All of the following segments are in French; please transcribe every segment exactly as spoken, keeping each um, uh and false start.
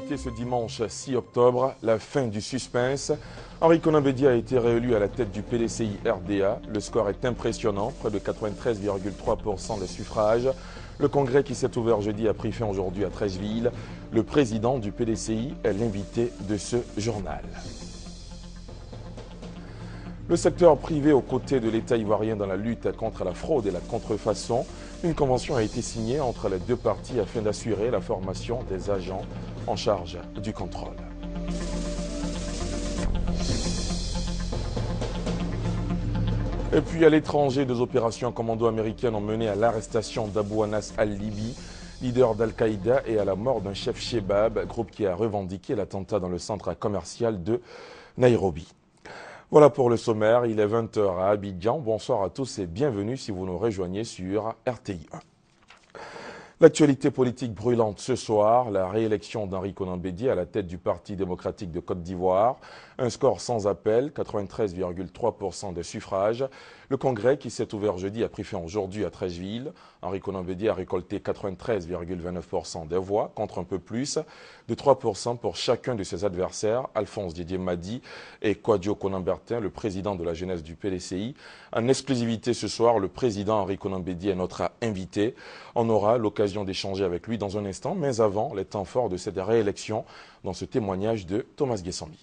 l'actualité ce dimanche six octobre, la fin du suspense. Henri Konan Bédié a été réélu à la tête du P D C I R D A. Le score est impressionnant, près de quatre-vingt-treize virgule trois pour cent des suffrages. Le congrès qui s'est ouvert jeudi a pris fin aujourd'hui à Treichville. Le président du P D C I est l'invité de ce journal. Le secteur privé aux côtés de l'État ivoirien dans la lutte contre la fraude et la contrefaçon. Une convention a été signée entre les deux parties afin d'assurer la formation des agents en charge du contrôle. Et puis à l'étranger, deux opérations commando américaines ont mené à l'arrestation d'Abou Anas al-Libi, leader d'Al-Qaïda, et à la mort d'un chef Shebab, groupe qui a revendiqué l'attentat dans le centre commercial de Nairobi. Voilà pour le sommaire, il est vingt heures à Abidjan. Bonsoir à tous et bienvenue si vous nous rejoignez sur R T I un. L'actualité politique brûlante ce soir, la réélection d'Henri Konan Bédié à la tête du Parti démocratique de Côte d'Ivoire. Un score sans appel, quatre-vingt-treize virgule trois pour cent des suffrages. Le congrès qui s'est ouvert jeudi a pris fin aujourd'hui à Treichville. Henri Konan Bédié a récolté quatre-vingt-treize virgule vingt-neuf pour cent des voix, contre un peu plus de trois pour cent pour chacun de ses adversaires, Alphonse Didier Madi et Kouadio Konan Bertin, le président de la jeunesse du P D C I. En exclusivité ce soir, le président Henri Konan Bédié est notre invité. On aura l'occasion d'échanger avec lui dans un instant, mais avant, les temps forts de cette réélection dans ce témoignage de Thomas Guessambi.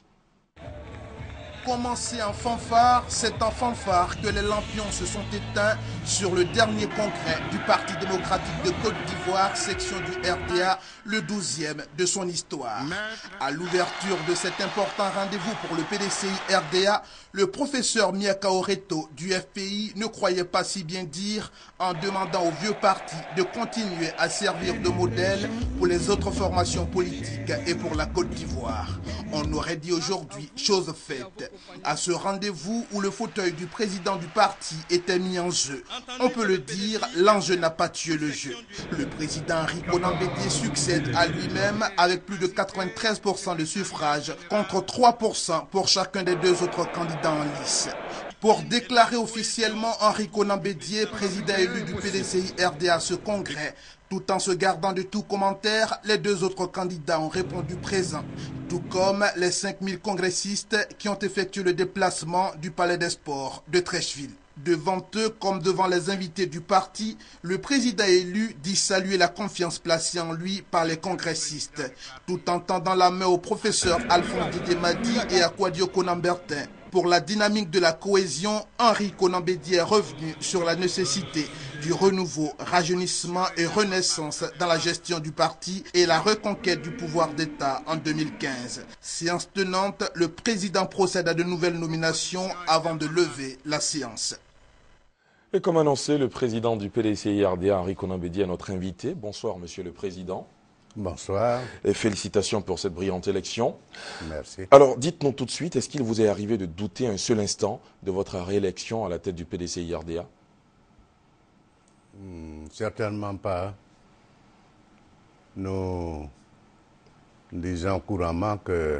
Commencé en fanfare, c'est en fanfare que les lampions se sont éteints sur le dernier congrès du Parti démocratique de Côte d'Ivoire, section du R D A, le douzième de son histoire. À l'ouverture de cet important rendez-vous pour le P D C I R D A, le professeur Miaka Oreto du F P I ne croyait pas si bien dire en demandant au vieux parti de continuer à servir de modèle pour les autres formations politiques et pour la Côte d'Ivoire. On aurait dit aujourd'hui chose faite. À ce rendez-vous où le fauteuil du président du parti était mis en jeu, on peut le dire, l'enjeu n'a pas tué le jeu. Le président Henri Konan Bédié succède à lui-même avec plus de quatre-vingt-treize pour cent de suffrages contre trois pour cent pour chacun des deux autres candidats en lice. Pour déclarer officiellement Henri Konan Bédié, président élu du P D C I R D A à ce congrès, tout en se gardant de tout commentaire, les deux autres candidats ont répondu présent, tout comme les cinq mille congressistes qui ont effectué le déplacement du Palais des Sports de Treichville. Devant eux, comme devant les invités du parti, le président élu dit saluer la confiance placée en lui par les congressistes, tout en tendant la main au professeur Alphonse Didier Madi et à Kouadio Konan Bertin. Pour la dynamique de la cohésion, Henri Konan Bédié est revenu sur la nécessité du renouveau, rajeunissement et renaissance dans la gestion du parti et la reconquête du pouvoir d'État en deux mille quinze. Séance tenante, le président procède à de nouvelles nominations avant de lever la séance. Et comme annoncé, le président du P D C I R D A, Henri Konan Bédié, est notre invité. Bonsoir, monsieur le président. Bonsoir. Et félicitations pour cette brillante élection. Merci. Alors, dites-nous tout de suite, est-ce qu'il vous est arrivé de douter un seul instant de votre réélection à la tête du P D C I R D A? Hmm, certainement pas. Nous disons couramment que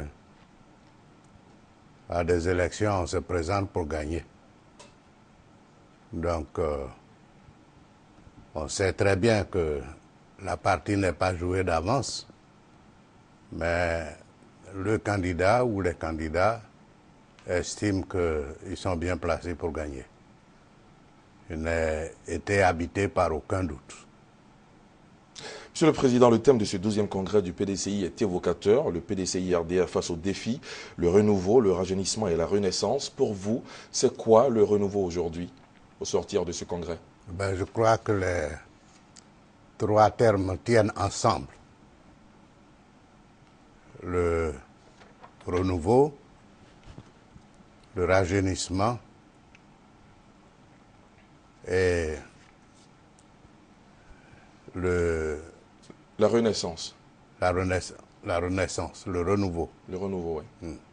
à des élections, on se présente pour gagner. Donc, euh, on sait très bien que la partie n'est pas jouée d'avance, mais le candidat ou les candidats estiment qu'ils sont bien placés pour gagner. Il n'a été habité par aucun doute. Monsieur le Président, le thème de ce douzième congrès du P D C I est évocateur. Le P D C I R D A face aux défis, le renouveau, le rajeunissement et la renaissance. Pour vous, c'est quoi le renouveau aujourd'hui, au sortir de ce congrès? Ben, je crois que les trois termes tiennent ensemble. Le renouveau, le rajeunissement et le... La renaissance. La, renaiss la renaissance, le renouveau. Le renouveau, oui. Hmm.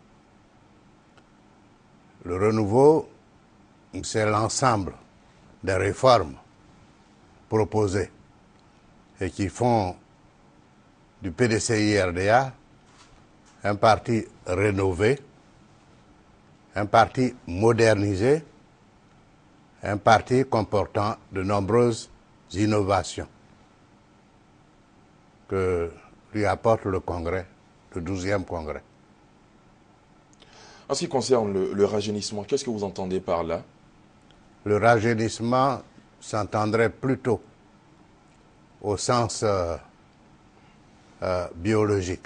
Le renouveau, c'est l'ensemble des réformes proposées et qui font du P D C I R D A un parti rénové, un parti modernisé, un parti comportant de nombreuses innovations que lui apporte le Congrès le douzième congrès. En ce qui concerne le, le rajeunissement, qu'est-ce que vous entendez par là? Le rajeunissement s'entendrait plutôt au sens euh, euh, biologique.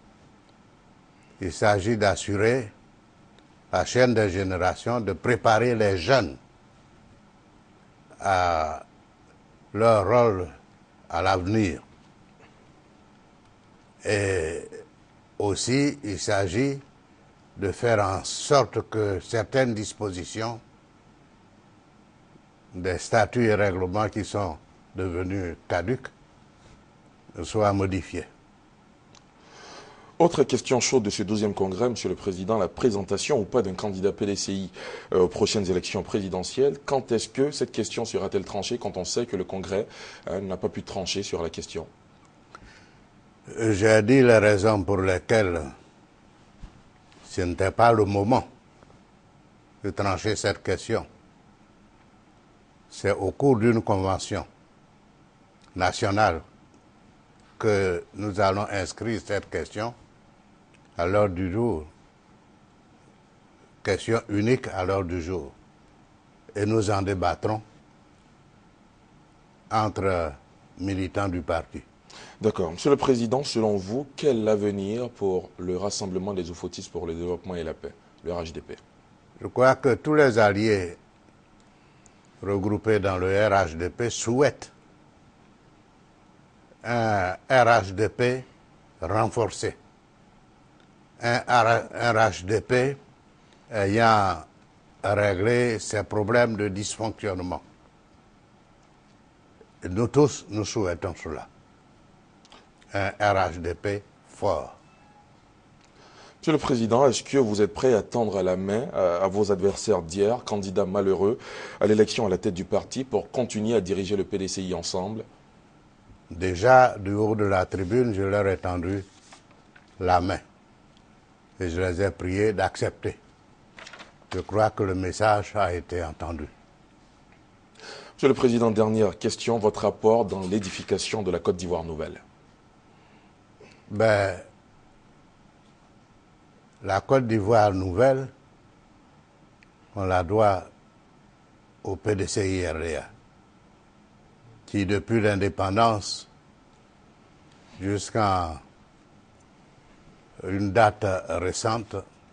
Il s'agit d'assurer la chaîne des générations, de préparer les jeunes à leur rôle à l'avenir. Et aussi, il s'agit de faire en sorte que certaines dispositions des statuts et règlements qui sont devenus caducs soient modifiés. Autre question chaude de ce douzième congrès, Monsieur le Président, la présentation ou pas d'un candidat P D C I euh, aux prochaines élections présidentielles. Quand est-ce que cette question sera-t-elle tranchée quand on sait que le Congrès euh, n'a pas pu trancher sur la question? J'ai dit les raisons pour lesquelles ce n'était pas le moment de trancher cette question. C'est au cours d'une convention nationale que nous allons inscrire cette question à l'ordre du jour, question unique à l'ordre du jour. Et nous en débattrons entre militants du parti. D'accord. Monsieur le Président, selon vous, quel est l'avenir pour le Rassemblement des Ofotistes pour le développement et la paix, le R H D P? Je crois que tous les alliés regroupés dans le R H D P souhaitent un R H D P renforcé, un R H D P ayant réglé ses problèmes de dysfonctionnement. Et nous tous, nous souhaitons cela. Un R H D P fort. Monsieur le Président, est-ce que vous êtes prêt à tendre la main à, à vos adversaires d'hier, candidats malheureux à l'élection à la tête du parti, pour continuer à diriger le P D C I ensemble? Déjà, du haut de la tribune, je leur ai tendu la main et je les ai priés d'accepter. Je crois que le message a été entendu. Monsieur le Président, dernière question, votre rapport dans l'édification de la Côte d'Ivoire nouvelle? Ben, la Côte d'Ivoire nouvelle, on la doit au P D C I R D A, qui depuis l'indépendance jusqu'à une date récente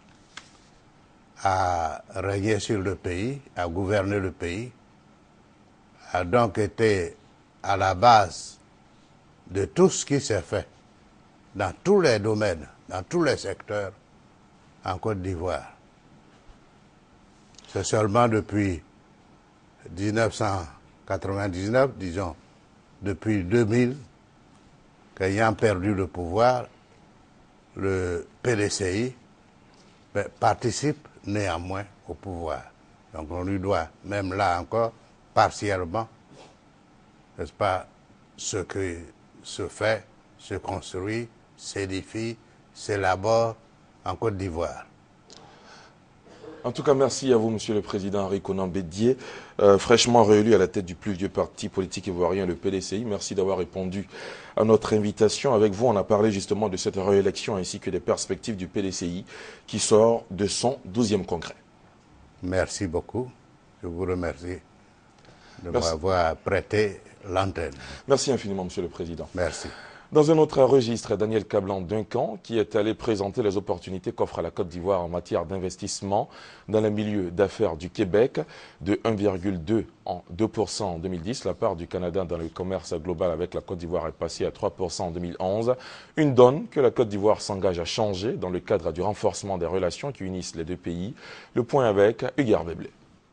a régné sur le pays, a gouverné le pays, a donc été à la base de tout ce qui s'est fait dans tous les domaines, dans tous les secteurs en Côte d'Ivoire. C'est seulement depuis mille neuf cent quatre-vingt-dix-neuf, disons, depuis deux mille, qu'ayant perdu le pouvoir, le P D C I ben, participe néanmoins au pouvoir. Donc on lui doit, même là encore, partiellement, n'est-ce pas, ce qui se fait, se construit, s'édifie, s'élabore en Côte d'Ivoire. En tout cas, merci à vous, Monsieur le Président Henri Konan Bédié, euh, fraîchement réélu à la tête du plus vieux parti politique ivoirien, le P D C I. Merci d'avoir répondu à notre invitation. Avec vous, on a parlé justement de cette réélection ainsi que des perspectives du P D C I qui sort de son douzième congrès. Merci beaucoup. Je vous remercie de m'avoir prêté l'antenne. Merci infiniment, Monsieur le Président. Merci. Dans un autre registre, Daniel Kablan-Duncan, qui est allé présenter les opportunités qu'offre la Côte d'Ivoire en matière d'investissement dans le milieu d'affaires du Québec, de un virgule deux pour cent en deux mille dix. La part du Canada dans le commerce global avec la Côte d'Ivoire est passée à trois pour cent en deux mille onze. Une donne que la Côte d'Ivoire s'engage à changer dans le cadre du renforcement des relations qui unissent les deux pays. Le point avec Hugues Béblé.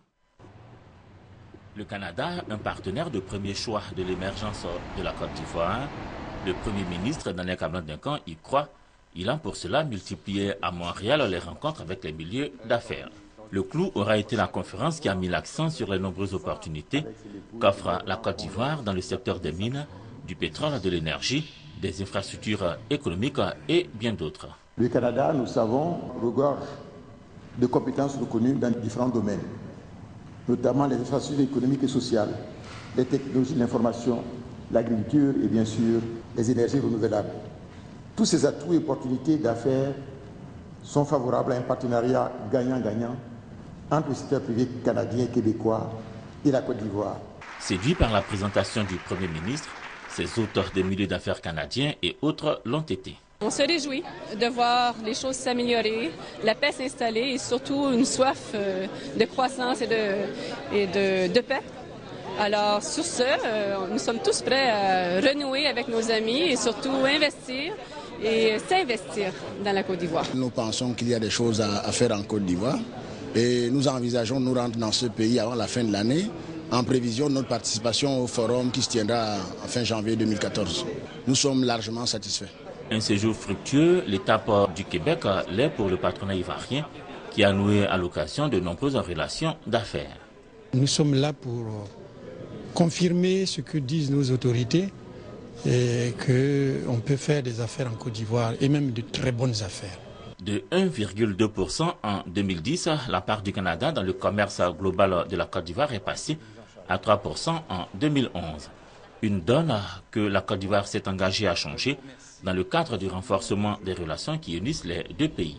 Le Canada, un partenaire de premier choix de l'émergence de la Côte d'Ivoire, le Premier ministre Daniel Kablan-Duncan y croit. Il a pour cela multiplié à Montréal les rencontres avec les milieux d'affaires. Le clou aura été la conférence qui a mis l'accent sur les nombreuses opportunités qu'offre la Côte d'Ivoire dans le secteur des mines, du pétrole, de l'énergie, des infrastructures économiques et bien d'autres. Le Canada, nous savons, regorge de compétences reconnues dans différents domaines, notamment les infrastructures économiques et sociales, les technologies de l'information, l'agriculture et bien sûr les énergies renouvelables. Tous ces atouts et opportunités d'affaires sont favorables à un partenariat gagnant-gagnant entre le secteur privé canadien et québécois et la Côte d'Ivoire. Séduits par la présentation du Premier ministre, ces auteurs des milieux d'affaires canadiens et autres l'ont été. On se réjouit de voir les choses s'améliorer, la paix s'installer et surtout une soif de croissance et de, et de, de paix. Alors sur ce, nous sommes tous prêts à renouer avec nos amis et surtout investir et s'investir dans la Côte d'Ivoire. Nous pensons qu'il y a des choses à faire en Côte d'Ivoire et nous envisageons de nous rendre dans ce pays avant la fin de l'année en prévision de notre participation au forum qui se tiendra en fin janvier deux mille quatorze. Nous sommes largement satisfaits. Un séjour fructueux, l'étape du Québec l'est pour le patronat ivoirien qui a noué à l'occasion de nombreuses relations d'affaires. Nous sommes là pour confirmer ce que disent nos autorités et qu'on peut faire des affaires en Côte d'Ivoire et même de très bonnes affaires. De un virgule deux pour cent en deux mille dix, la part du Canada dans le commerce global de la Côte d'Ivoire est passée à trois pour cent en deux mille onze. Une donne que la Côte d'Ivoire s'est engagée à changer dans le cadre du renforcement des relations qui unissent les deux pays.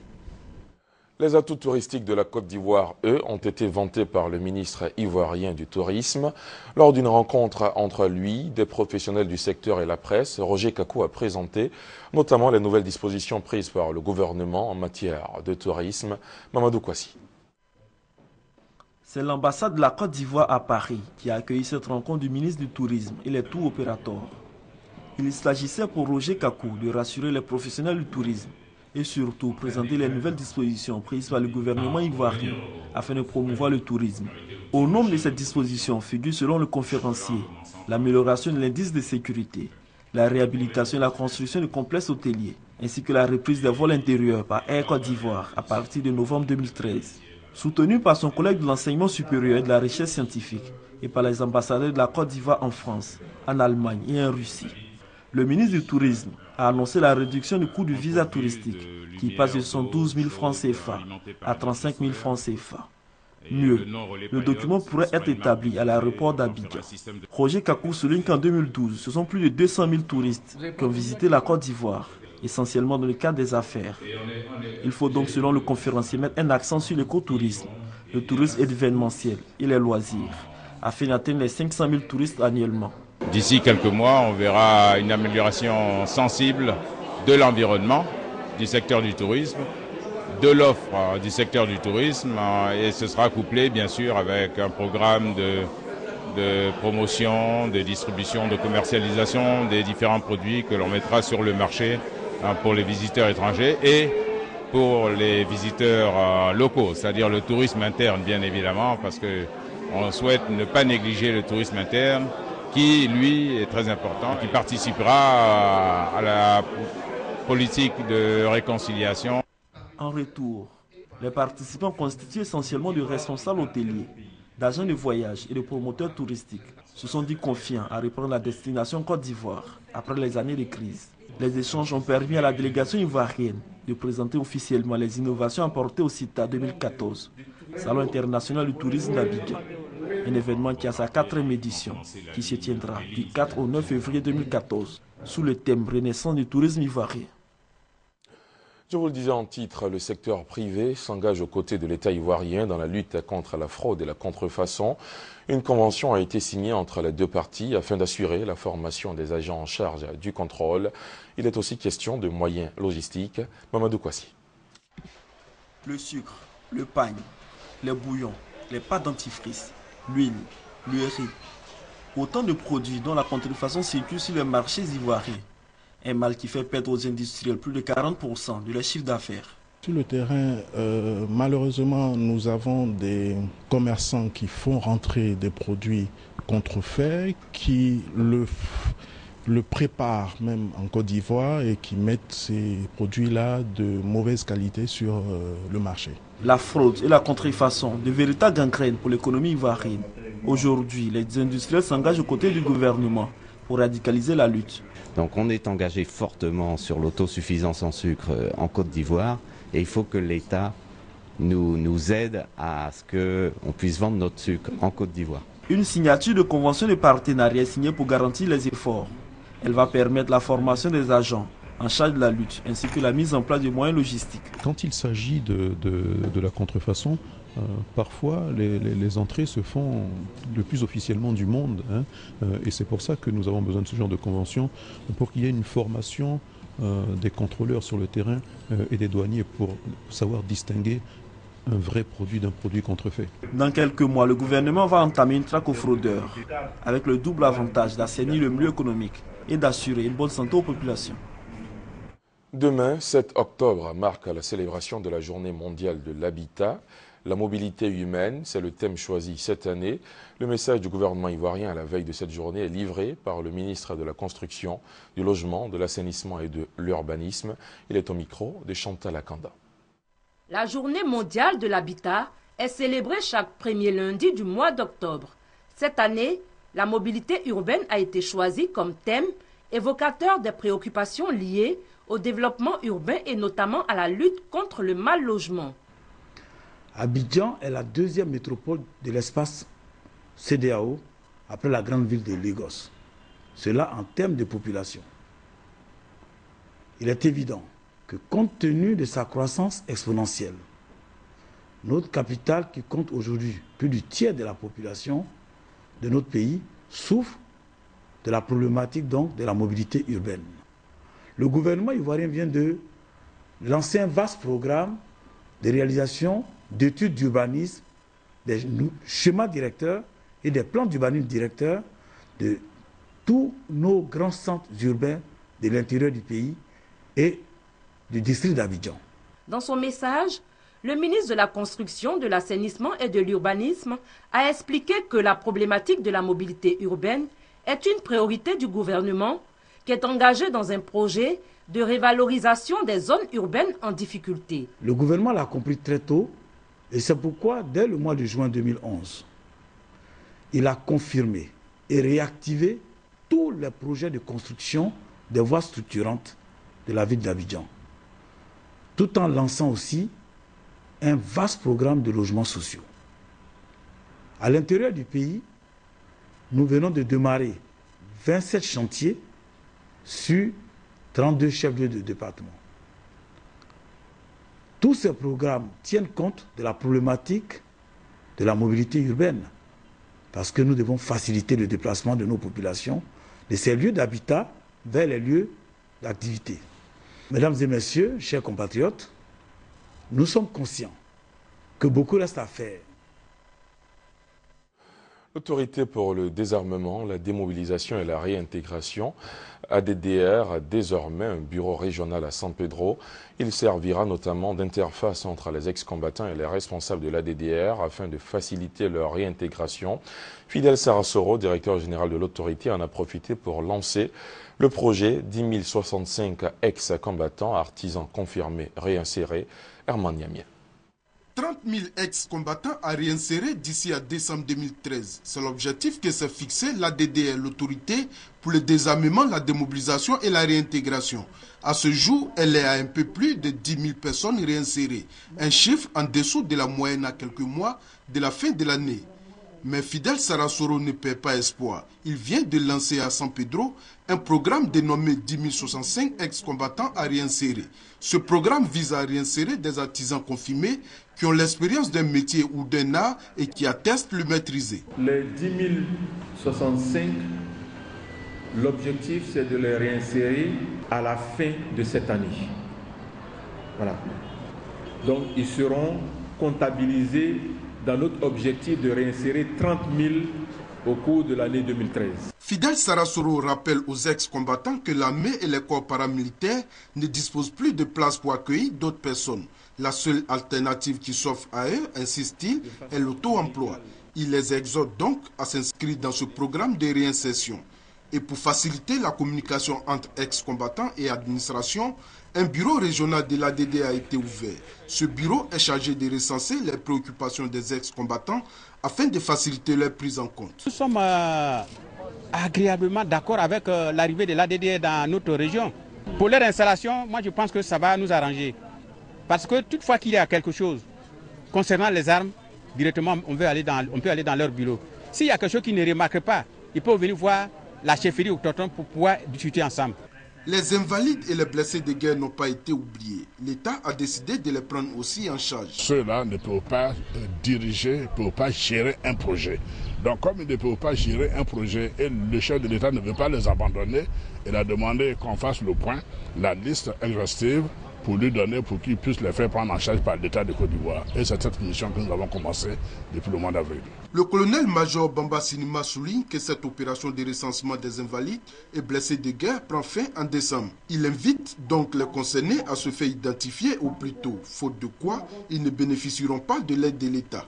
Les atouts touristiques de la Côte d'Ivoire, eux, ont été vantés par le ministre ivoirien du Tourisme. Lors d'une rencontre entre lui, des professionnels du secteur et la presse, Roger Kakou a présenté notamment les nouvelles dispositions prises par le gouvernement en matière de tourisme. Mamadou Kwasi. C'est l'ambassade de la Côte d'Ivoire à Paris qui a accueilli cette rencontre du ministre du Tourisme et les tours opérateurs. Il s'agissait pour Roger Kakou de rassurer les professionnels du tourisme et surtout présenter les nouvelles dispositions prises par le gouvernement ivoirien afin de promouvoir le tourisme. Au nombre de ces dispositions figure selon le conférencier l'amélioration de l'indice de sécurité, la réhabilitation et la construction de complexes hôteliers, ainsi que la reprise des vols intérieurs par Air Côte d'Ivoire à partir de novembre deux mille treize. Soutenu par son collègue de l'enseignement supérieur et de la recherche scientifique et par les ambassadeurs de la Côte d'Ivoire en France, en Allemagne et en Russie, le ministre du Tourisme a annoncé la réduction du coût du visa touristique qui passe de soixante-douze mille francs C F A à trente-cinq mille francs C F A. Mieux, le document pourrait être établi à l'aéroport d'Abidjan. Roger Kakou souligne qu'en deux mille douze, ce sont plus de deux cent mille touristes qui ont visité la Côte d'Ivoire, essentiellement dans le cadre des affaires. Il faut donc, selon le conférencier, mettre un accent sur l'écotourisme, le tourisme événementiel et les loisirs, afin d'atteindre les cinq cent mille touristes annuellement. D'ici quelques mois, on verra une amélioration sensible de l'environnement, du secteur du tourisme, de l'offre du secteur du tourisme, et ce sera couplé bien sûr avec un programme de, de promotion, de distribution, de commercialisation des différents produits que l'on mettra sur le marché pour les visiteurs étrangers et pour les visiteurs locaux, c'est-à-dire le tourisme interne bien évidemment, parce qu'on souhaite ne pas négliger le tourisme interne qui, lui, est très important, qui participera à la politique de réconciliation. En retour, les participants constitués essentiellement de responsables hôteliers, d'agents de voyage et de promoteurs touristiques se sont dit confiants à reprendre la destination Côte d'Ivoire après les années de crise. Les échanges ont permis à la délégation ivoirienne de présenter officiellement les innovations apportées au CITA deux mille quatorze, Salon international du tourisme d'Abidjan. Un événement qui a sa quatrième édition, qui se tiendra du quatre au neuf février deux mille quatorze, sous le thème Renaissance du tourisme ivoirien. Je vous le disais en titre, le secteur privé s'engage aux côtés de l'État ivoirien dans la lutte contre la fraude et la contrefaçon. Une convention a été signée entre les deux parties afin d'assurer la formation des agents en charge du contrôle. Il est aussi question de moyens logistiques. Mamadou Kwasi. Le sucre, le pain, les bouillons, les pâtes dentifrice, l'huile, le riz. Autant de produits dont la contrefaçon circule sur les marchés ivoiriens. Un mal qui fait perdre aux industriels plus de quarante pour cent de leur chiffre d'affaires. Sur le terrain, euh, malheureusement, nous avons des commerçants qui font rentrer des produits contrefaits, qui le, le préparent même en Côte d'Ivoire et qui mettent ces produits-là de mauvaise qualité sur euh, le marché. La fraude et la contrefaçon, de véritables gangrènes pour l'économie ivoirienne. Aujourd'hui, les industriels s'engagent aux côtés du gouvernement pour radicaliser la lutte. Donc on est engagé fortement sur l'autosuffisance en sucre en Côte d'Ivoire et il faut que l'État nous, nous aide à ce qu'on puisse vendre notre sucre en Côte d'Ivoire. Une signature de convention de partenariat est signée pour garantir les efforts. Elle va permettre la formation des agents en charge de la lutte, ainsi que la mise en place de moyens logistiques. Quand il s'agit de, de, de la contrefaçon, euh, parfois les, les, les entrées se font le plus officiellement du monde. Hein, euh, et c'est pour ça que nous avons besoin de ce genre de convention, pour qu'il y ait une formation euh, des contrôleurs sur le terrain euh, et des douaniers pour savoir distinguer un vrai produit d'un produit contrefait. Dans quelques mois, le gouvernement va entamer une traque aux fraudeurs, avec le double avantage d'assainir le milieu économique et d'assurer une bonne santé aux populations. Demain, sept octobre, marque la célébration de la Journée mondiale de l'habitat. La mobilité humaine, c'est le thème choisi cette année. Le message du gouvernement ivoirien à la veille de cette journée est livré par le ministre de la Construction, du Logement, de l'Assainissement et de l'Urbanisme. Il est au micro de Chantal Akanda. La Journée mondiale de l'habitat est célébrée chaque premier lundi du mois d'octobre. Cette année, la mobilité urbaine a été choisie comme thème évocateur des préoccupations liées au développement urbain et notamment à la lutte contre le mal logement. Abidjan est la deuxième métropole de l'espace C D A O après la grande ville de Lagos. Cela en termes de population. Il est évident que compte tenu de sa croissance exponentielle, notre capitale, qui compte aujourd'hui plus du tiers de la population de notre pays, souffre de la problématique donc de la mobilité urbaine. Le gouvernement ivoirien vient de lancer un vaste programme de réalisation d'études d'urbanisme, des schémas directeurs et des plans d'urbanisme directeurs de tous nos grands centres urbains de l'intérieur du pays et du district d'Abidjan. Dans son message, le ministre de la Construction, de l'Assainissement et de l'Urbanisme a expliqué que la problématique de la mobilité urbaine est une priorité du gouvernement qui est engagé dans un projet de révalorisation des zones urbaines en difficulté. Le gouvernement l'a compris très tôt et c'est pourquoi, dès le mois de juin deux mille onze, il a confirmé et réactivé tous les projets de construction des voies structurantes de la ville d'Abidjan, tout en lançant aussi un vaste programme de logements sociaux. À l'intérieur du pays, nous venons de démarrer vingt-sept chantiers sur trente-deux chefs-lieux de département. Tous ces programmes tiennent compte de la problématique de la mobilité urbaine, parce que nous devons faciliter le déplacement de nos populations de ces lieux d'habitat vers les lieux d'activité. Mesdames et messieurs, chers compatriotes, nous sommes conscients que beaucoup reste à faire. L'Autorité pour le désarmement, la démobilisation et la réintégration, A D D R, a désormais un bureau régional à San Pedro. Il servira notamment d'interface entre les ex-combattants et les responsables de l'A D D R afin de faciliter leur réintégration. Fidel Sarasoro, directeur général de l'autorité, en a profité pour lancer le projet dix mille soixante-cinq ex-combattants, artisans confirmés, réinsérés. Herman Niamien. trente mille ex-combattants à réinsérer d'ici à décembre deux mille treize. C'est l'objectif que s'est fixé l'A D D R, l'autorité pour le désarmement, la démobilisation et la réintégration. À ce jour, elle est à un peu plus de dix mille personnes réinsérées, un chiffre en dessous de la moyenne à quelques mois de la fin de l'année. Mais Fidel Sarasoro ne perd pas espoir. Il vient de lancer à San Pedro un programme dénommé dix mille soixante-cinq ex-combattants à réinsérer. Ce programme vise à réinsérer des artisans confirmés qui ont l'expérience d'un métier ou d'un art et qui attestent le maîtriser. Les dix mille soixante-cinq, l'objectif c'est de les réinsérer à la fin de cette année. Voilà. Donc ils seront comptabilisés dans notre objectif de réinsérer trente mille au cours de l'année deux mille treize. Fidel Sarasoro rappelle aux ex-combattants que l'armée et les corps paramilitaires ne disposent plus de place pour accueillir d'autres personnes. La seule alternative qui s'offre à eux, insiste-t-il, est l'auto-emploi. Il les exhorte donc à s'inscrire dans ce programme de réinsertion. Et pour faciliter la communication entre ex-combattants et administration, un bureau régional de l'A D D a été ouvert. Ce bureau est chargé de recenser les préoccupations des ex-combattants afin de faciliter leur prise en compte. Nous sommes euh, agréablement d'accord avec euh, l'arrivée de l'A D D dans notre région. Pour leur installation, moi je pense que ça va nous arranger. Parce que toutefois qu'il y a quelque chose concernant les armes, directement on, veut aller dans, on peut aller dans leur bureau. S'il y a quelque chose qui ne remarque pas, ils peuvent venir voir la chefferie ou tonton pour pouvoir discuter ensemble. Les invalides et les blessés de guerre n'ont pas été oubliés. L'État a décidé de les prendre aussi en charge. Ceux-là ne peuvent pas diriger, ne peuvent pas gérer un projet. Donc comme ils ne peuvent pas gérer un projet et le chef de l'État ne veut pas les abandonner, il a demandé qu'on fasse le point, la liste exhaustive pour lui donner, pour qu'il puisse les faire prendre en charge par l'État de Côte d'Ivoire. Et c'est cette mission que nous avons commencée depuis le mois d'avril. Le colonel-major Bamba Sinima souligne que cette opération de recensement des invalides et blessés de guerre prend fin en décembre. Il invite donc les concernés à se faire identifier au plus tôt, faute de quoi ils ne bénéficieront pas de l'aide de l'État.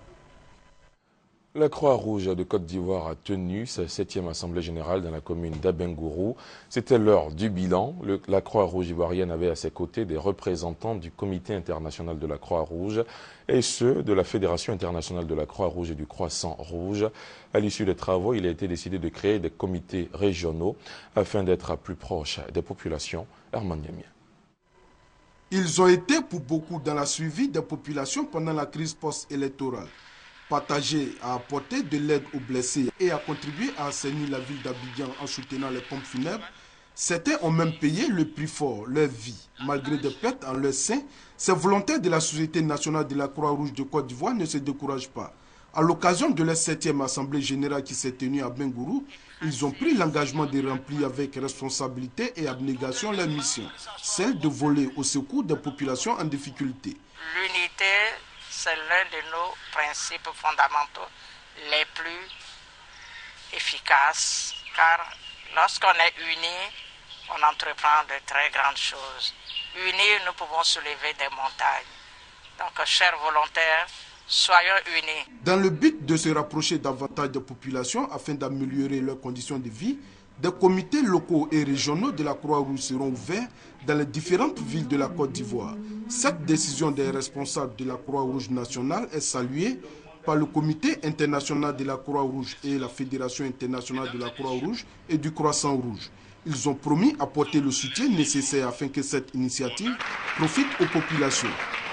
La Croix-Rouge de Côte d'Ivoire a tenu sa septième assemblée générale dans la commune d'Abengourou. C'était l'heure du bilan. Le, la Croix-Rouge ivoirienne avait à ses côtés des représentants du Comité international de la Croix-Rouge et ceux de la Fédération internationale de la Croix-Rouge et du Croissant Rouge. À l'issue des travaux, il a été décidé de créer des comités régionaux afin d'être plus proche des populations. Herman Yamia. Ils ont été pour beaucoup dans la suivi des populations pendant la crise post-électorale. Partager à apporter de l'aide aux blessés et à contribuer à assainir la ville d'Abidjan en soutenant les pompes funèbres, certains ont même payé le prix fort, leur vie. Malgré des pertes en leur sein, ces volontaires de la Société nationale de la Croix-Rouge de Côte d'Ivoire ne se découragent pas. À l'occasion de la septième assemblée générale qui s'est tenue à Bengourou, ils ont pris l'engagement de remplir avec responsabilité et abnégation leur mission, celle de voler au secours des populations en difficulté. L'unité, c'est l'un de nos principes fondamentaux les plus efficaces, car lorsqu'on est unis, on entreprend de très grandes choses. Unis, nous pouvons soulever des montagnes. Donc, chers volontaires, soyons unis. Dans le but de se rapprocher davantage des populations afin d'améliorer leurs conditions de vie, des comités locaux et régionaux de la Croix-Rouge seront ouverts dans les différentes villes de la Côte d'Ivoire. Cette décision des responsables de la Croix-Rouge nationale est saluée par le Comité international de la Croix-Rouge et la Fédération internationale de la Croix-Rouge et du Croissant Rouge. Ils ont promis apporter le soutien nécessaire afin que cette initiative profite aux populations.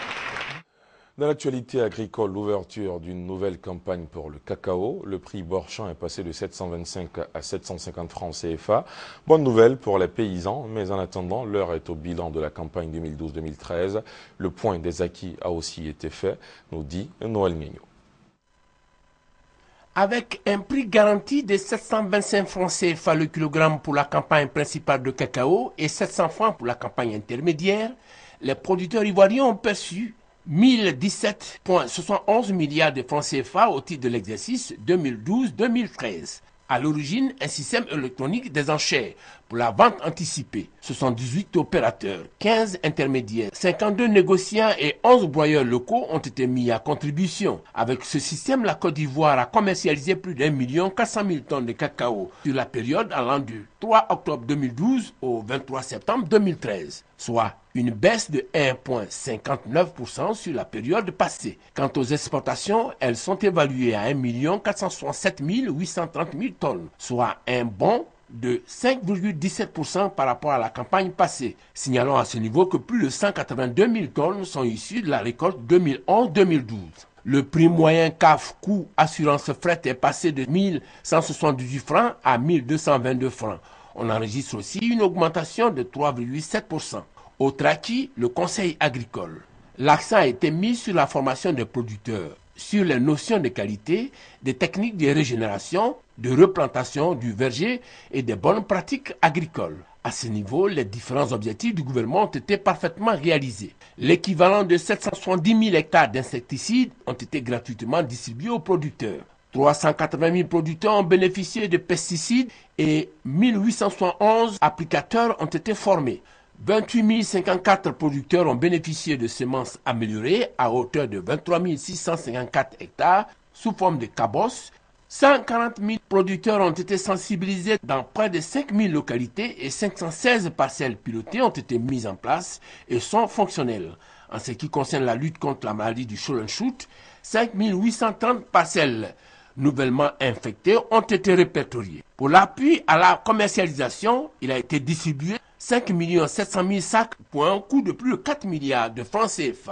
Dans l'actualité agricole, l'ouverture d'une nouvelle campagne pour le cacao. Le prix Borchamp est passé de sept cent vingt-cinq à sept cent cinquante francs C F A. Bonne nouvelle pour les paysans, mais en attendant, l'heure est au bilan de la campagne deux mille douze deux mille treize. Le point des acquis a aussi été fait, nous dit Noël Nguyen. Avec un prix garanti de sept cent vingt-cinq francs C F A le kilogramme pour la campagne principale de cacao et sept cents francs pour la campagne intermédiaire, les producteurs ivoiriens ont perçu mille dix-sept virgule soixante et onze milliards de francs C F A au titre de l'exercice deux mille douze deux mille treize. À l'origine, un système électronique des enchères pour la vente anticipée. soixante-dix-huit opérateurs, quinze intermédiaires, cinquante-deux négociants et onze broyeurs locaux ont été mis à contribution. Avec ce système, la Côte d'Ivoire a commercialisé plus d'un million quatre cent mille tonnes de cacao sur la période allant du trois octobre deux mille douze au vingt-trois septembre deux mille treize, soit une baisse de un virgule cinquante-neuf pour cent sur la période passée. Quant aux exportations, elles sont évaluées à un million quatre cent soixante-sept mille huit cent trente mille tonnes, soit un bond de cinq virgule dix-sept pour cent par rapport à la campagne passée. Signalons à ce niveau que plus de cent quatre-vingt-deux mille tonnes sont issues de la récolte deux mille onze deux mille douze. Le prix moyen C A F coût assurance fret est passé de mille cent soixante-dix-huit francs à mille deux cent vingt-deux francs. On enregistre aussi une augmentation de trois virgule sept pour cent. Autre acquis, le conseil agricole. L'accent a été mis sur la formation des producteurs, sur les notions de qualité, des techniques de régénération, de replantation du verger et des bonnes pratiques agricoles. À ce niveau, les différents objectifs du gouvernement ont été parfaitement réalisés. L'équivalent de sept cent soixante-dix mille hectares d'insecticides ont été gratuitement distribués aux producteurs. trois cent quatre-vingt mille producteurs ont bénéficié de pesticides et mille huit cent soixante et onze applicateurs ont été formés. vingt-huit mille cinquante-quatre producteurs ont bénéficié de semences améliorées à hauteur de vingt-trois mille six cent cinquante-quatre hectares sous forme de cabosses. cent quarante mille producteurs ont été sensibilisés dans près de cinq mille localités et cinq cent seize parcelles pilotées ont été mises en place et sont fonctionnelles. En ce qui concerne la lutte contre la maladie du Shoot, cinq mille huit cent trente parcelles nouvellement infectées ont été répertoriées. Pour l'appui à la commercialisation, il a été distribué cinq millions sept cent mille sacs pour un coût de plus de quatre milliards de francs C F A.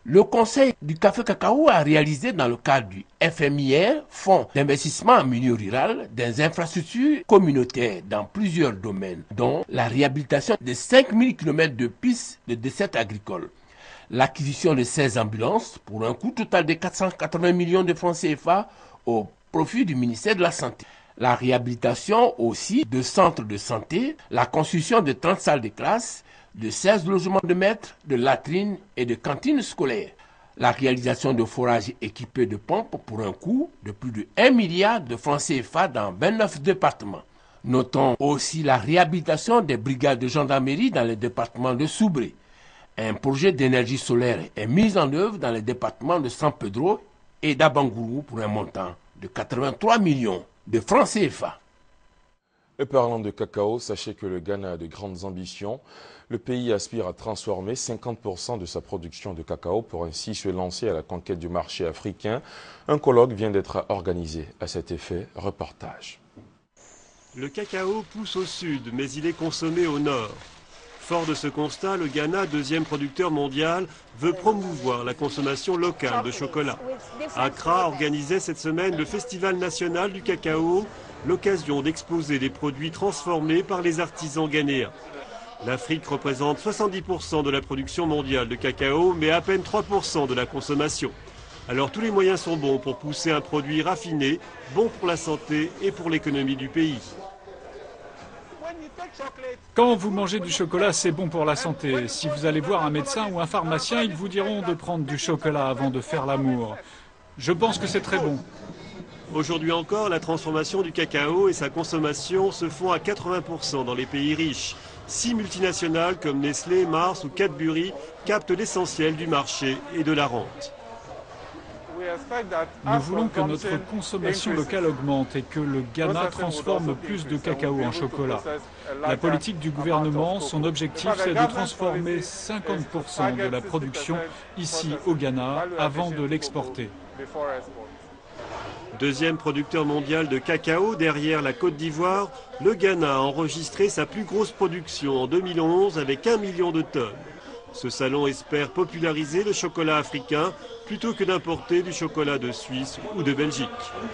Le Conseil du café cacao a réalisé dans le cadre du F M I R, Fonds d'investissement en milieu rural, des infrastructures communautaires dans plusieurs domaines, dont la réhabilitation de cinq mille kilomètres de pistes de desserte agricole, l'acquisition de seize ambulances pour un coût total de quatre cent quatre-vingts millions de francs C F A au profit du ministère de la Santé. La réhabilitation aussi de centres de santé, la construction de trente salles de classe, de seize logements de maîtres, de latrines et de cantines scolaires. La réalisation de forages équipés de pompes pour un coût de plus de un milliard de francs C F A dans vingt-neuf départements. Notons aussi la réhabilitation des brigades de gendarmerie dans les départements de Soubré. Un projet d'énergie solaire est mis en œuvre dans les départements de San Pedro et d'Abangourou pour un montant de quatre-vingt-trois millions de francs C F A. Et parlant de cacao, sachez que le Ghana a de grandes ambitions. Le pays aspire à transformer cinquante pour cent de sa production de cacao pour ainsi se lancer à la conquête du marché africain. Un colloque vient d'être organisé à cet effet. Reportage. Le cacao pousse au sud, mais il est consommé au nord. Fort de ce constat, le Ghana, deuxième producteur mondial, veut promouvoir la consommation locale de chocolat. Accra organisait cette semaine le Festival national du cacao, l'occasion d'exposer des produits transformés par les artisans ghanéens. L'Afrique représente soixante-dix pour cent de la production mondiale de cacao, mais à peine trois pour cent de la consommation. Alors tous les moyens sont bons pour pousser un produit raffiné, bon pour la santé et pour l'économie du pays. Quand vous mangez du chocolat, c'est bon pour la santé. Si vous allez voir un médecin ou un pharmacien, ils vous diront de prendre du chocolat avant de faire l'amour. Je pense que c'est très bon. Aujourd'hui encore, la transformation du cacao et sa consommation se font à quatre-vingts pour cent dans les pays riches. Six multinationales comme Nestlé, Mars ou Cadbury captent l'essentiel du marché et de la rente. Nous voulons que notre consommation locale augmente et que le Ghana transforme plus de cacao en chocolat. La politique du gouvernement, son objectif, c'est de transformer cinquante pour cent de la production ici au Ghana avant de l'exporter. Deuxième producteur mondial de cacao derrière la Côte d'Ivoire, le Ghana a enregistré sa plus grosse production en deux mille onze avec un million de tonnes. Ce salon espère populariser le chocolat africain plutôt que d'importer du chocolat de Suisse ou de Belgique.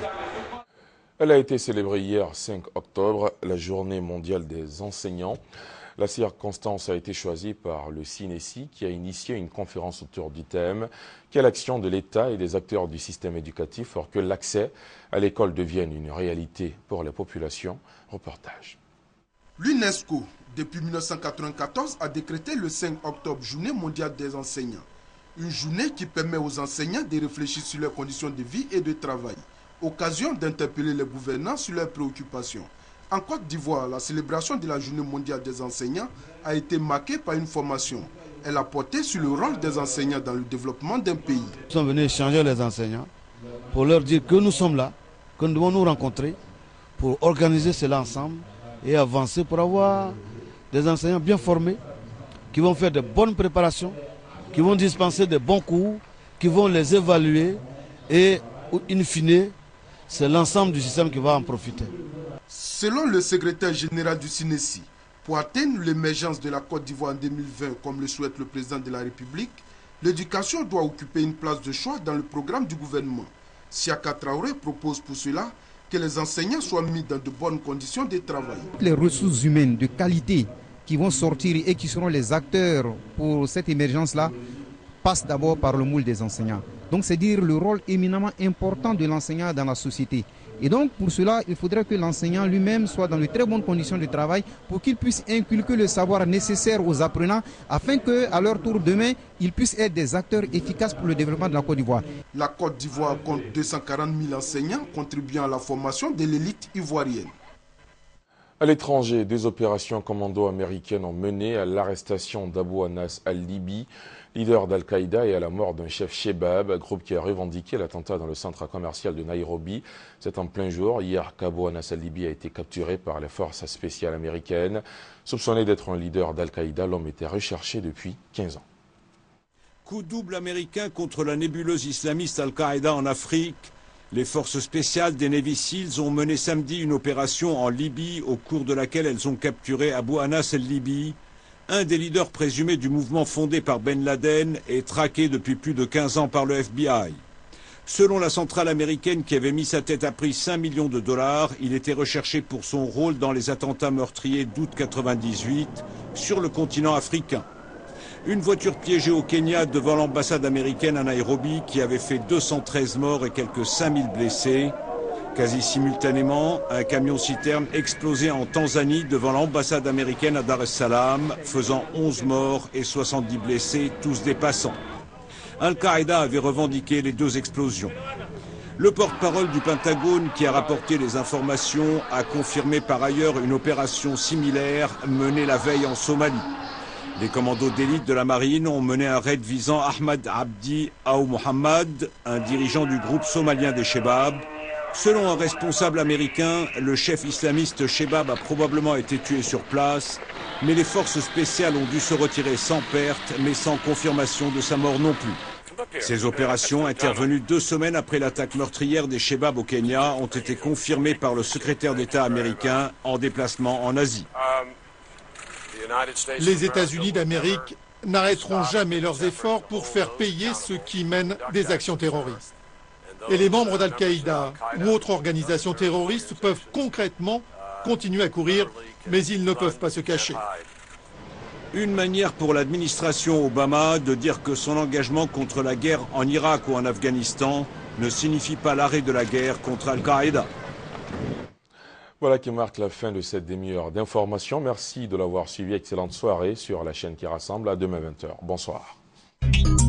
Elle a été célébrée hier cinq octobre, la journée mondiale des enseignants. La circonstance a été choisie par le CINESI qui a initié une conférence autour du thème « Quelle action de l'État et des acteurs du système éducatif pour que l'accès à l'école devienne une réalité pour la population ?» Reportage. L'UNESCO, depuis mille neuf cent quatre-vingt-quatorze, a décrété le cinq octobre Journée mondiale des enseignants. Une journée qui permet aux enseignants de réfléchir sur leurs conditions de vie et de travail. Occasion d'interpeller les gouvernants sur leurs préoccupations. En Côte d'Ivoire, la célébration de la Journée mondiale des enseignants a été marquée par une formation. Elle a porté sur le rôle des enseignants dans le développement d'un pays. Nous sommes venus échanger les enseignants pour leur dire que nous sommes là, que nous devons nous rencontrer pour organiser cela ensemble et avancer pour avoir des enseignants bien formés qui vont faire de bonnes préparations, qui vont dispenser de bons cours, qui vont les évaluer et, in fine, c'est l'ensemble du système qui va en profiter. Selon le secrétaire général du CINESI, pour atteindre l'émergence de la Côte d'Ivoire en deux mille vingt, comme le souhaite le président de la République, l'éducation doit occuper une place de choix dans le programme du gouvernement. Siaka Traoré propose pour cela que les enseignants soient mis dans de bonnes conditions de travail. Les ressources humaines de qualité qui vont sortir et qui seront les acteurs pour cette émergence-là passent d'abord par le moule des enseignants. Donc c'est dire le rôle éminemment important de l'enseignant dans la société. Et donc pour cela, il faudrait que l'enseignant lui-même soit dans de très bonnes conditions de travail pour qu'il puisse inculquer le savoir nécessaire aux apprenants afin qu'à leur tour demain, ils puissent être des acteurs efficaces pour le développement de la Côte d'Ivoire. La Côte d'Ivoire compte deux cent quarante mille enseignants contribuant à la formation de l'élite ivoirienne. À l'étranger, des opérations commando américaines ont mené à l'arrestation d'Abou Anas al-Libi, leader d'Al-Qaïda, et à la mort d'un chef Shebab, groupe qui a revendiqué l'attentat dans le centre commercial de Nairobi. C'est en plein jour, hier, qu'Abou Anas al-Libi a été capturé par les forces spéciales américaines. Soupçonné d'être un leader d'Al-Qaïda, l'homme était recherché depuis quinze ans. Coup double américain contre la nébuleuse islamiste Al-Qaïda en Afrique. Les forces spéciales des Navy Seals ont mené samedi une opération en Libye au cours de laquelle elles ont capturé Abou Anas al-Libi, un des leaders présumés du mouvement fondé par Ben Laden, est traqué depuis plus de quinze ans par le F B I. Selon la centrale américaine qui avait mis sa tête à prix cinq millions de dollars, il était recherché pour son rôle dans les attentats meurtriers d'août quatre-vingt-dix-huit sur le continent africain. Une voiture piégée au Kenya devant l'ambassade américaine à Nairobi qui avait fait deux cent treize morts et quelques cinq mille blessés. Quasi simultanément, un camion-citerne explosé en Tanzanie devant l'ambassade américaine à Dar es Salaam, faisant onze morts et soixante-dix blessés, tous des passants. Al-Qaïda avait revendiqué les deux explosions. Le porte-parole du Pentagone, qui a rapporté les informations, a confirmé par ailleurs une opération similaire menée la veille en Somalie. Les commandos d'élite de la marine ont mené un raid visant Ahmad Abdi Aou Mohammad, un dirigeant du groupe somalien des Shebab. Selon un responsable américain, le chef islamiste Shebab a probablement été tué sur place, mais les forces spéciales ont dû se retirer sans perte, mais sans confirmation de sa mort non plus. Ces opérations, intervenues deux semaines après l'attaque meurtrière des Shebab au Kenya, ont été confirmées par le secrétaire d'État américain en déplacement en Asie. Les États-Unis d'Amérique n'arrêteront jamais leurs efforts pour faire payer ceux qui mènent des actions terroristes. Et les membres d'Al-Qaïda ou autres organisations terroristes peuvent concrètement continuer à courir, mais ils ne peuvent pas se cacher. Une manière pour l'administration Obama de dire que son engagement contre la guerre en Irak ou en Afghanistan ne signifie pas l'arrêt de la guerre contre Al-Qaïda. Voilà qui marque la fin de cette demi-heure d'information. Merci de l'avoir suivi. Excellente soirée sur la chaîne qui rassemble à demain vingt heures. Bonsoir.